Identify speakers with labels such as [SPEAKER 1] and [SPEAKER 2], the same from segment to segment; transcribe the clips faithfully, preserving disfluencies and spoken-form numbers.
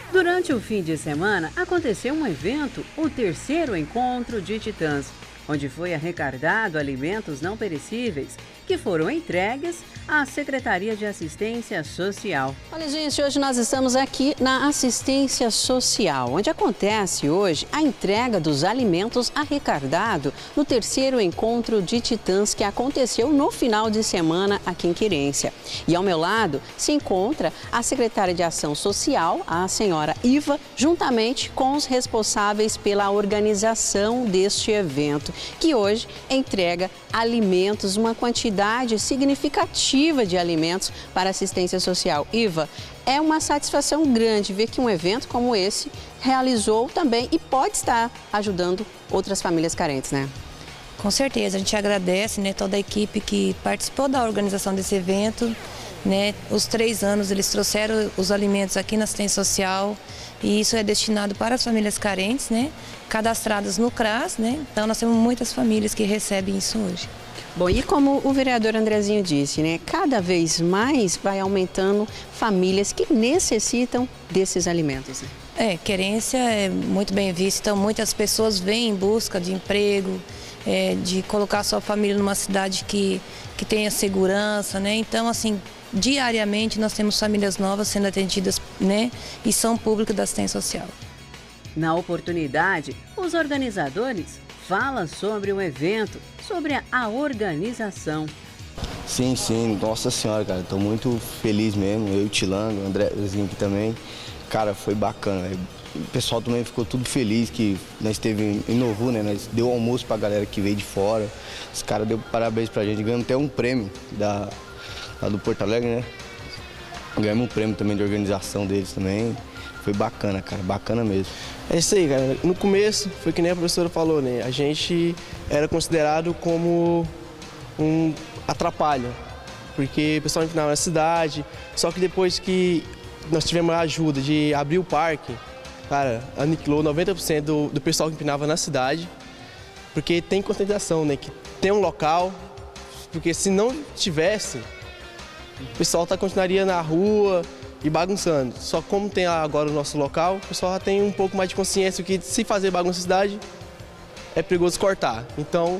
[SPEAKER 1] Durante o fim de semana, aconteceu um evento, o terceiro encontro de Titãs, onde foi arrecadado alimentos não perecíveis que foram entregues à Secretaria de Assistência Social.
[SPEAKER 2] Olha, gente, hoje nós estamos aqui na Assistência Social, onde acontece hoje a entrega dos alimentos arrecadados no terceiro encontro de Titãs que aconteceu no final de semana aqui em Querência. E ao meu lado se encontra a secretária de Ação Social, a senhora Iva, juntamente com os responsáveis pela organização deste evento, que hoje entrega alimentos, uma quantidade significativa de alimentos para assistência social. Iva, é uma satisfação grande ver que um evento como esse realizou também e pode estar ajudando outras famílias carentes, né?
[SPEAKER 3] Com certeza, a gente agradece, né, toda a equipe que participou da organização desse evento, né? Os três anos eles trouxeram os alimentos aqui na assistência social e isso é destinado para as famílias carentes, né? Cadastradas no CRAS, né? Então nós temos muitas famílias que recebem isso hoje.
[SPEAKER 2] Bom, e como o vereador Andrezinho disse, né, cada vez mais vai aumentando famílias que necessitam desses alimentos. Né?
[SPEAKER 3] É, Querência é muito bem vista, então muitas pessoas vêm em busca de emprego, é, de colocar a sua família numa cidade que, que tenha segurança, né? Então, assim, diariamente nós temos famílias novas sendo atendidas, né, e são público da assistência social.
[SPEAKER 1] Na oportunidade, os organizadores falam sobre o evento, sobre a organização.
[SPEAKER 4] Sim, sim, nossa senhora, cara, estou muito feliz mesmo, eu, Tilango, o Andrezinho aqui também, cara, foi bacana, o pessoal também ficou tudo feliz que nós esteve em Novo, né, nós deu almoço pra galera que veio de fora, os caras deu parabéns pra gente, ganhamos até um prêmio da, lá do Porto Alegre, né, ganhamos um prêmio também de organização deles também. Foi bacana, cara, bacana mesmo.
[SPEAKER 5] É isso aí, cara. No começo, foi que nem a professora falou, né? A gente era considerado como um atrapalho, porque o pessoal empinava na cidade, só que depois que nós tivemos a ajuda de abrir o parque, cara, aniquilou noventa por cento do, do pessoal que empinava na cidade, porque tem conscientização, né? Que tem um local, porque se não tivesse, o pessoal tá, continuaria na rua e bagunçando. Só como tem agora o nosso local, o pessoal já tem um pouco mais de consciência que se fazer bagunça na cidade é perigoso cortar. Então,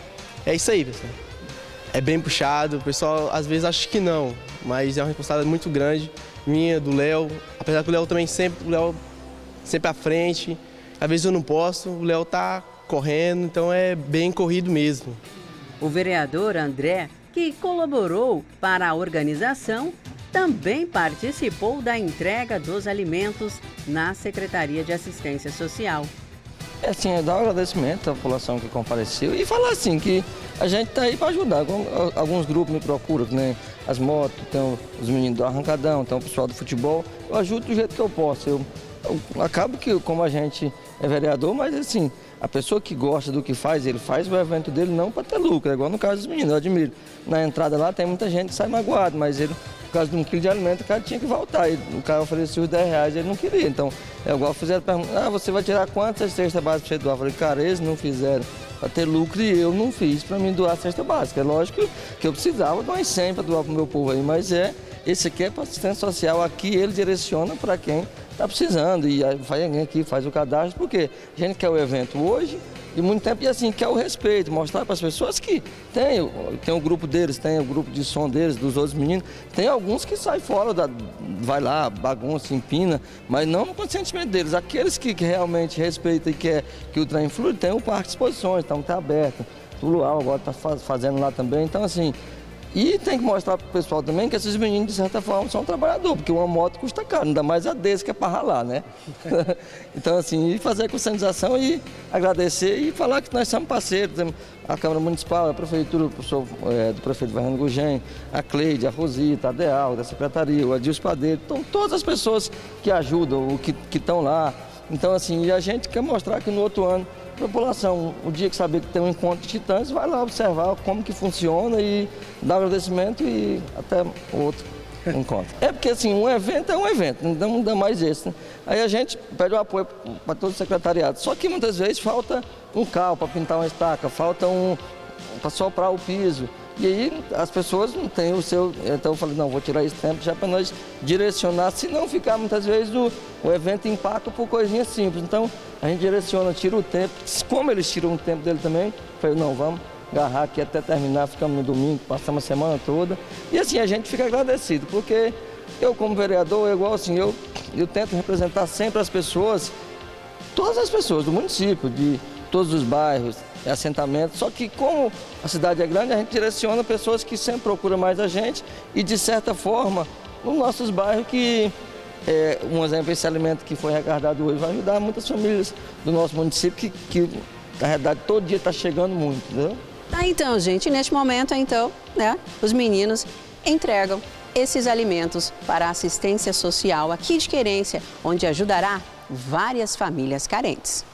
[SPEAKER 5] é isso aí, pessoal. É bem puxado, o pessoal às vezes acha que não, mas é uma responsabilidade muito grande, minha, do Léo. Apesar que o Léo também sempre, o Léo sempre à frente. Às vezes eu não posso, o Léo tá correndo, então é bem corrido mesmo.
[SPEAKER 1] O vereador André, que colaborou para a organização, também participou da entrega dos alimentos na Secretaria de Assistência Social.
[SPEAKER 6] É assim, é dar um agradecimento à população que compareceu e falar assim que a gente está aí para ajudar. Alguns grupos me procuram, né? As motos, tem os meninos do arrancadão, tem o pessoal do futebol. Eu ajudo do jeito que eu posso. Eu, eu acabo que, como a gente é vereador, mas assim, a pessoa que gosta do que faz, ele faz o evento dele não para ter lucro, é igual no caso dos meninos, eu admiro. Na entrada lá tem muita gente que sai magoado, mas ele, por causa de um quilo de alimento, o cara tinha que voltar. E o cara ofereceu os dez reais, ele não queria. Então, é igual fizeram pergunta, ah, você vai tirar quantas cestas básicas para você doar? Eu falei, cara, eles não fizeram para ter lucro e eu não fiz para mim doar a cesta básica. É lógico que eu precisava de umas cem para doar para o meu povo aí, mas é, esse aqui é para assistência social, aqui ele direciona para quem está precisando. E aí vai alguém aqui, faz o cadastro, porque a gente quer o evento hoje, e muito tempo, e assim, quer o respeito, mostrar para as pessoas que tem, tem o grupo deles, tem o grupo de som deles, dos outros meninos, tem alguns que saem fora, da, vai lá, bagunça, empina, mas não no consentimento deles. Aqueles que, que realmente respeitam e quer que o trem flui, tem o parque de exposições, então está aberto. O Luau agora está fazendo lá também, então assim, e tem que mostrar para o pessoal também que esses meninos, de certa forma, são trabalhadores, porque uma moto custa caro, ainda mais a desse que é para ralar, né? Então, assim, e fazer a conscientização e agradecer e falar que nós somos parceiros, temos a Câmara Municipal, a Prefeitura, o professor, é, do prefeito Fernando Gugem, a Cleide, a Rosita, a Deal, da Secretaria, o Adilson Padeiro, então todas as pessoas que ajudam, que estão lá. Então, assim, e a gente quer mostrar que no outro ano, a população, o dia que saber que tem um encontro de titãs, vai lá observar como que funciona e dar agradecimento e até outro encontro. É porque assim, um evento é um evento, não dá mais esse, né? Aí a gente pede o apoio para todo o secretariado. Só que muitas vezes falta um carro para pintar uma estaca, falta um para soprar o piso. E aí as pessoas não têm o seu... Então eu falei, não, vou tirar esse tempo já para nós direcionar, se não ficar muitas vezes o, o evento empaca por coisinhas simples. Então a gente direciona, tira o tempo, como eles tiram o tempo dele também, eu falei, não, vamos agarrar aqui até terminar, ficamos no domingo, passamos a semana toda. E assim, a gente fica agradecido, porque eu como vereador, é igual assim, eu, eu tento representar sempre as pessoas, todas as pessoas do município, de todos os bairros, assentamentos, só que como a cidade é grande, a gente direciona pessoas que sempre procuram mais a gente e de certa forma, nos nossos bairros que, é, um exemplo, esse alimento que foi arrecadado hoje vai ajudar muitas famílias do nosso município que, que na realidade todo dia está chegando muito, entendeu?
[SPEAKER 2] Ah, então, gente, neste momento, então, né, os meninos entregam esses alimentos para a assistência social aqui de Querência, onde ajudará várias famílias carentes.